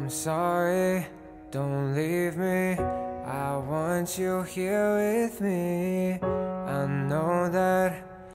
I'm sorry, don't leave me. I want you here with me. I know that